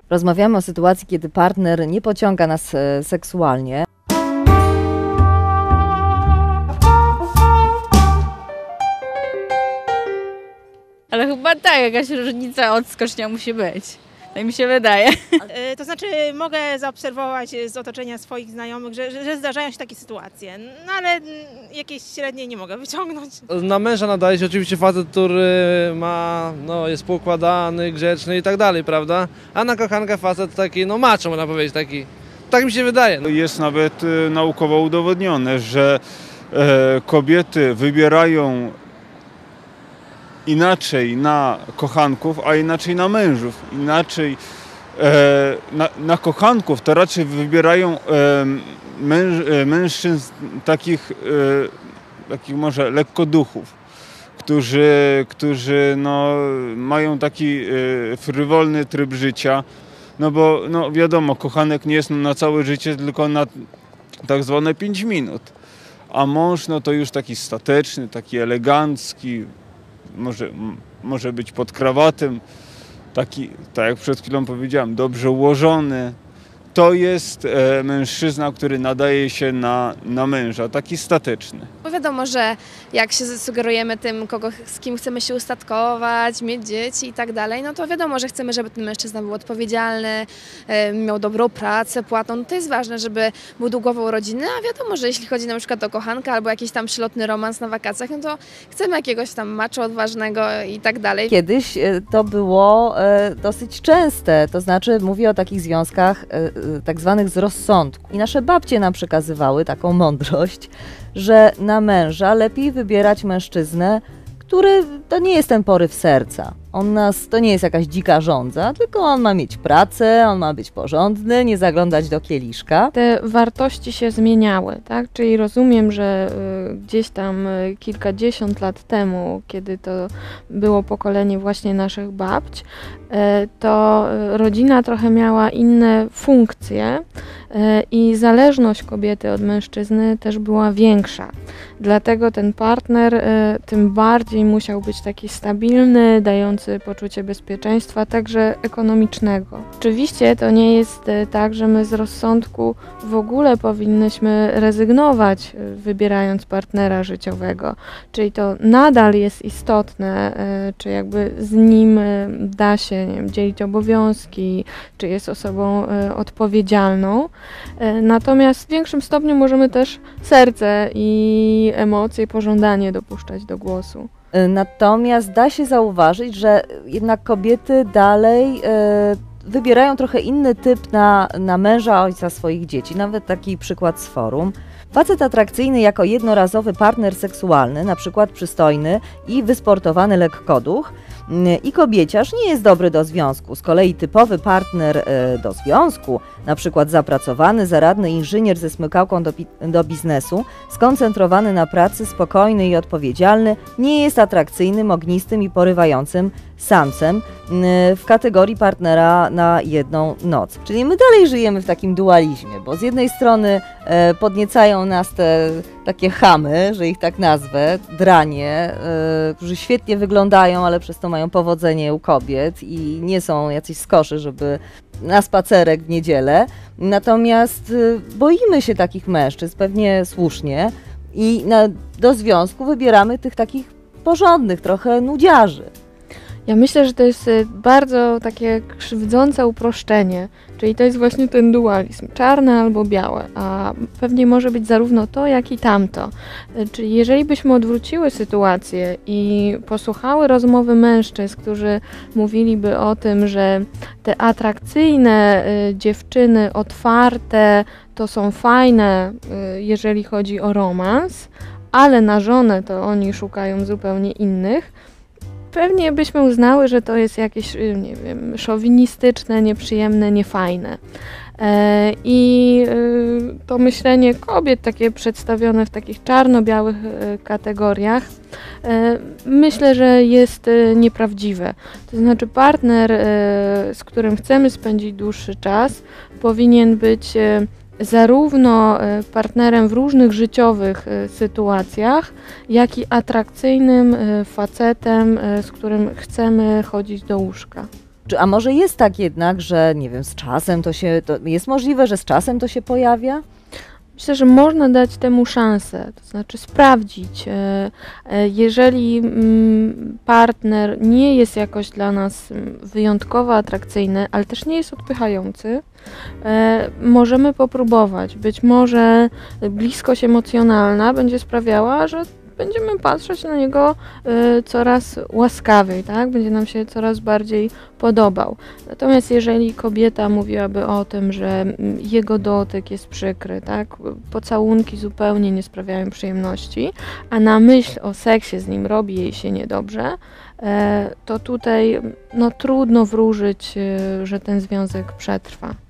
Rozmawiamy o sytuacji, kiedy partner nie pociąga nas seksualnie. Ale chyba tak, jakaś różnica odskocznia musi być. Tak mi się wydaje. To znaczy mogę zaobserwować z otoczenia swoich znajomych, że zdarzają się takie sytuacje, no ale jakieś średnie nie mogę wyciągnąć. Na męża nadaje się oczywiście facet, który jest poukładany, grzeczny i tak dalej, prawda? A na kochankę facet taki, macho można powiedzieć, taki. Tak mi się wydaje. Jest nawet naukowo udowodnione, że kobiety wybierają inaczej na kochanków, a inaczej na mężów. Inaczej na kochanków to raczej wybierają mężczyzn takich może lekkoduchów, którzy mają taki frywolny tryb życia. No bo wiadomo, kochanek nie jest na całe życie, tylko na tak zwane 5 minut. A mąż to już taki stateczny, taki elegancki, może być pod krawatem, taki, tak jak przed chwilą powiedziałem, dobrze ułożony. To jest mężczyzna, który nadaje się na męża, taki stateczny. Bo wiadomo, że jak się sugerujemy tym, z kim chcemy się ustatkować, mieć dzieci i tak dalej, no to wiadomo, że chcemy, żeby ten mężczyzna był odpowiedzialny, miał dobrą pracę, płatną. No to jest ważne, żeby budował rodzinę, a wiadomo, że jeśli chodzi na przykład o kochankę albo jakiś tam przylotny romans na wakacjach, no to chcemy jakiegoś tam macho odważnego i tak dalej. Kiedyś to było dosyć częste, to znaczy mówię o takich związkach tak zwanych z rozsądku. I nasze babcie nam przekazywały taką mądrość, że na męża lepiej wybierać mężczyznę, który to nie jest ten poryw serca. To nie jest jakaś dzika żądza, tylko on ma mieć pracę, on ma być porządny, nie zaglądać do kieliszka. Te wartości się zmieniały, tak? Czyli rozumiem, że gdzieś tam kilkadziesiąt lat temu, kiedy to było pokolenie właśnie naszych babć, to rodzina trochę miała inne funkcje i zależność kobiety od mężczyzny też była większa. Dlatego ten partner tym bardziej musiał być taki stabilny, dający poczucie bezpieczeństwa, także ekonomicznego. Oczywiście to nie jest tak, że my z rozsądku w ogóle powinnyśmy rezygnować, wybierając partnera życiowego. Czyli to nadal jest istotne, czy jakby z nim da się dzielić obowiązki, czy jest osobą odpowiedzialną. Natomiast w większym stopniu możemy też serce i emocje, pożądanie dopuszczać do głosu. Natomiast da się zauważyć, że jednak kobiety dalej wybierają trochę inny typ na męża, ojca swoich dzieci. Nawet taki przykład z forum. Facet atrakcyjny jako jednorazowy partner seksualny, na przykład przystojny i wysportowany lekkoduch, i kobieciarz nie jest dobry do związku. Z kolei typowy partner do związku, na przykład zapracowany, zaradny inżynier ze smykałką do biznesu, skoncentrowany na pracy, spokojny i odpowiedzialny, nie jest atrakcyjnym, ognistym i porywającym samcem w kategorii partnera na jedną noc. Czyli my dalej żyjemy w takim dualizmie, bo z jednej strony podniecają nas te takie chamy, że ich tak nazwę, dranie, którzy świetnie wyglądają, ale przez to mają powodzenie u kobiet i nie są jacyś skorzy, żeby na spacerek w niedzielę. Natomiast boimy się takich mężczyzn, pewnie słusznie, i do związku wybieramy tych takich porządnych, trochę nudziarzy. Ja myślę, że to jest bardzo takie krzywdzące uproszczenie, czyli to jest właśnie ten dualizm, czarne albo białe, a pewnie może być zarówno to, jak i tamto. Czyli jeżeli byśmy odwróciły sytuację i posłuchały rozmowy mężczyzn, którzy mówiliby o tym, że te atrakcyjne dziewczyny, otwarte, to są fajne, jeżeli chodzi o romans, ale na żonę to oni szukają zupełnie innych, pewnie byśmy uznały, że to jest jakieś, nie wiem, szowinistyczne, nieprzyjemne, niefajne. I to myślenie kobiet, takie przedstawione w takich czarno-białych kategoriach, myślę, że jest nieprawdziwe. To znaczy partner, z którym chcemy spędzić dłuższy czas, powinien być zarówno partnerem w różnych życiowych sytuacjach, jak i atrakcyjnym facetem, z którym chcemy chodzić do łóżka. A może jest tak jednak, że nie wiem, z czasem to jest możliwe, że z czasem to się pojawia? Myślę, że można dać temu szansę, to znaczy sprawdzić. Jeżeli partner nie jest jakoś dla nas wyjątkowo atrakcyjny, ale też nie jest odpychający, możemy popróbować. Być może bliskość emocjonalna będzie sprawiała, że będziemy patrzeć na niego coraz łaskawiej, tak? Będzie nam się coraz bardziej podobał. Natomiast jeżeli kobieta mówiłaby o tym, że jego dotyk jest przykry, tak? Pocałunki zupełnie nie sprawiają przyjemności, a na myśl o seksie z nim robi jej się niedobrze, to tutaj trudno wróżyć, że ten związek przetrwa.